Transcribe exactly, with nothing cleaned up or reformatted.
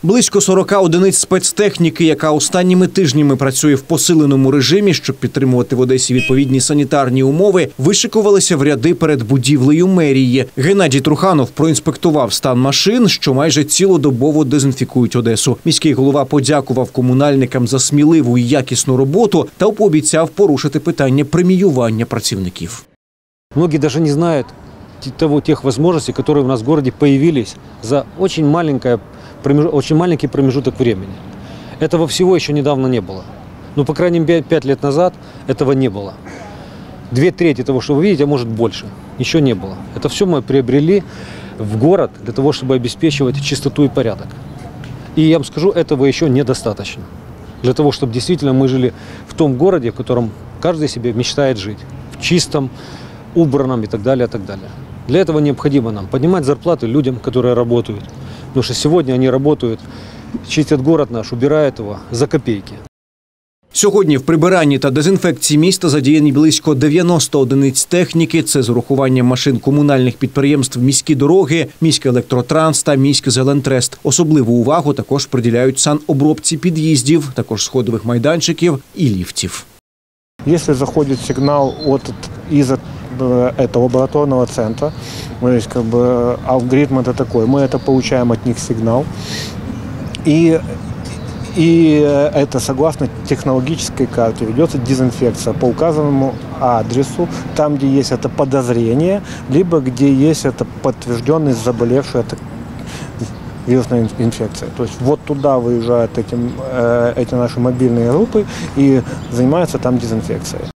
Близько сорока одиниць спецтехніки, яка останніми тижнями працює в посиленому режимі, щоб підтримувати в Одесі відповідні санітарні умови, вишикувалися в ряди перед будівлею мерії. Геннадій Труханов проінспектував стан машин, що майже цілодобово дезінфікують Одесу. Міський голова подякував комунальникам за сміливу і якісну роботу та пообіцяв порушити питання преміювання працівників. Многие даже не знают того, тех возможностей, которые у нас в городе появились за очень маленькое очень маленький промежуток времени. Этого всего еще недавно не было. Ну, по крайней мере, пять лет назад этого не было. Две трети того, что вы видите, а может больше, еще не было. Это все мы приобрели в город для того, чтобы обеспечивать чистоту и порядок. И я вам скажу, этого еще недостаточно. Для того, чтобы действительно мы жили в том городе, в котором каждый себе мечтает жить. В чистом, убранном и так далее, и так далее. Для этого необходимо нам поднимать зарплаты людям, которые работают. Потому что сегодня они работают, чистят город наш, убирают его за копейки. Сьогодні в прибиранні та дезінфекції міста задіяні близько дев'яноста одиниць техніки. Це з урахуванням машин комунальних підприємств «Міські дороги», «Міський електротранс» та «Міський зелентрест». Особливу увагу також приділяють санобробці під'їздів, також сходових майданчиків і ліфтів. Якщо заходить сигнал от, із этого лабораторного центра, то есть как бы алгоритм это такой, мы это получаем от них сигнал, и, и это согласно технологической карте ведется дезинфекция по указанному адресу, там, где есть это подозрение, либо где есть это подтвержденный заболевший это вирусная инфекция. То есть вот туда выезжают эти, эти наши мобильные группы и занимаются там дезинфекцией.